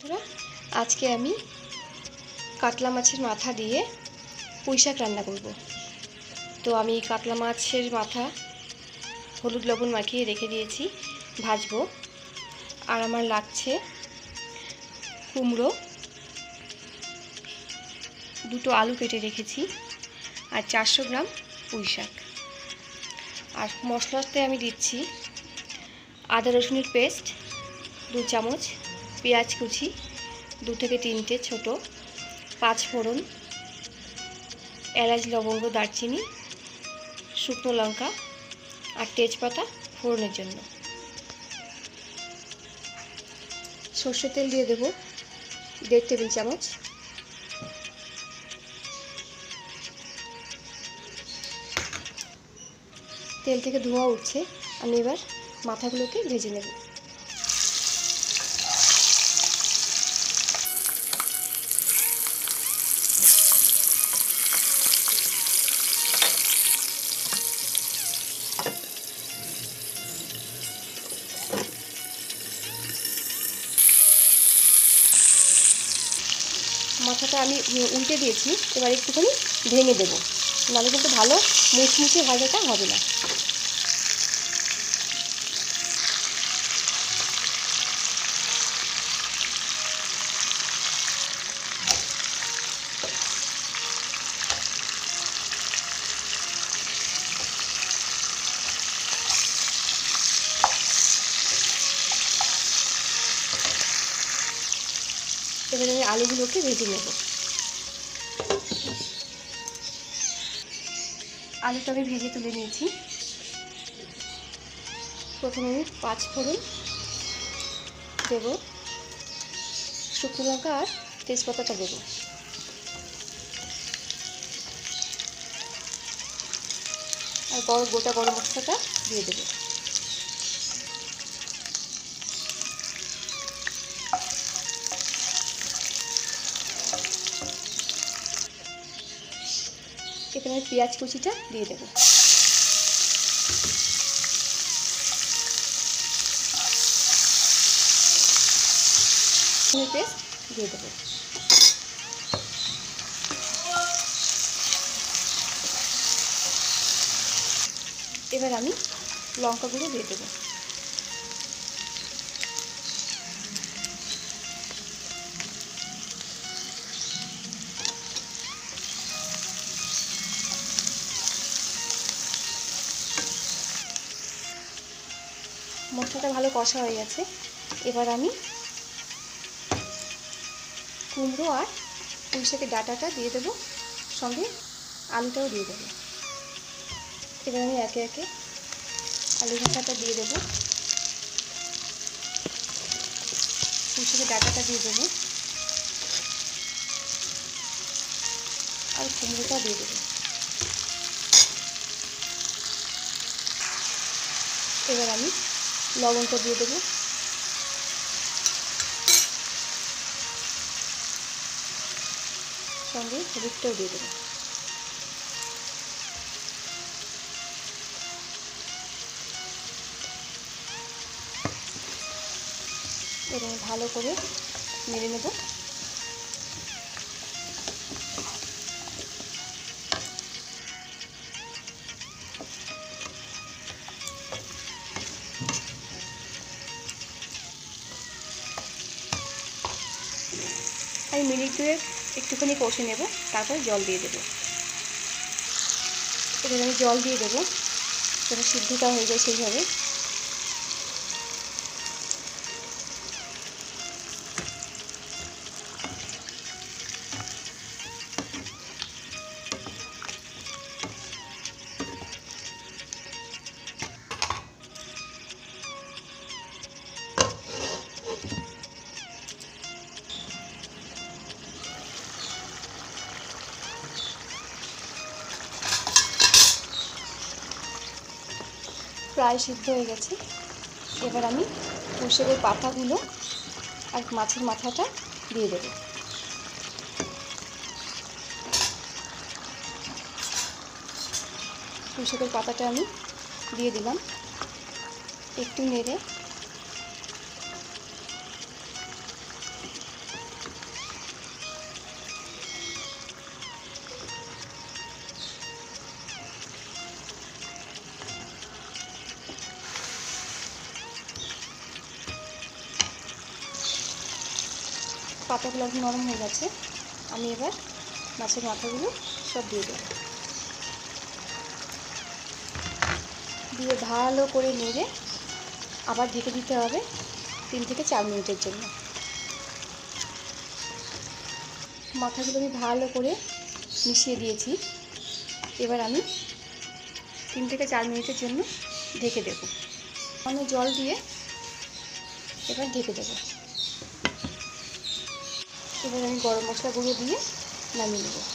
आज के आमी कातला माछेर माथा दिए पुঁই শাক रान्ना करब। तो आमी कातला माछेर माथा हलुद लवण माखिए रेखे दिएछि भाजबो। और आमार लागछे कुमड़ो, दुटो आलू केटे रेखेछि और 400 ग्राम पुঁই শাক। और मशलाते आमी दिচ্ছি आदा रसुनेर पेस्ट 2 चामच, पेঁয়াজ कुचि 2 থেকে 3টে ছোটো, 5 ফোড়ন, এলাচ লবঙ্গ দারচিনি শুকনো লঙ্কা আর তেজপাতা ফোড়নের জন্য। সরষের তেল দিয়ে দেব 1.5 টেবিল চামচ। তেল থেকে ধোঁয়া উঠছে, আমি এবার মাথাগুলোকে ভেজে নেব। মাথাটা আমি উল্টে দিয়েছি, এবার একটুখানি ভেঙে দেবো, নাহলে কিন্তু ভালো মুচমুচে ভাজাটা হবে না। এবার আমি আলুগুলোকে ভেজে নেব। আলুটা আমি ভেজে তুলে নিয়েছি। প্রথমে আমি 5 ফোড়ন দেব, শুকনো লঙ্কা আর তেজপাতাটা দেব। আর গোটা গরম মশলাটা দিয়ে দেব। এখানে পেঁয়াজ কুচিটা দিয়ে দেব। পেস্ট দিয়ে দেব। এবার আমি লঙ্কা গুঁড়ো দিয়ে দেব। মশলাটা ভালো কষা হয়ে গেছে। এবার আমি কুমড়ো আর পুঁই শাকের ডাঁটাটা দিয়ে দেবো, সঙ্গে আলুটাও দিয়ে দেবো। এবার আমি একে একে আলু ভাজাটা দিয়ে দেবো, পুঁই শাকের ডাঁটাটা দিয়ে দেবো আর কুমড়োটা দিয়ে দেবো। এবার আমি লবণটা দিয়ে দেবো, সঙ্গে হলুদটাও দিয়ে দেবো। এবার ভালো করে নেড়ে নেব। আমি মিনিট 2 একটুখানি কষে নেব, তারপর জল দিয়ে দেবো। এবার আমি জল দিয়ে দেবো যেন সিদ্ধটা হয়ে যায় সেইভাবে। প্রায় সিদ্ধ হয়ে গেছে। এবার আমি পুঁই শাকের পাতাগুলো আর মাছের মাথাটা দিয়ে দেব। পুঁই শাকের পাতাটা আমি দিয়ে দিলাম, একটু নেড়ে পাতাগুলো এখন নরম হয়ে গেছে। আমি এবার মাছের মাথাগুলো সব দিয়ে দেবো, দিয়ে ভালো করে নেড়ে আবার ঢেকে দিতে হবে 3 থেকে 4 মিনিটের জন্য। মাথাগুলো আমি ভালো করে মিশিয়ে দিয়েছি। এবার আমি 3 থেকে 4 মিনিটের জন্য ঢেকে দেব। সামান্য জল দিয়ে এবার ঢেকে দেব। এবার আমি গরম মশলা গুঁড়ো দিয়ে নামিয়ে নেব।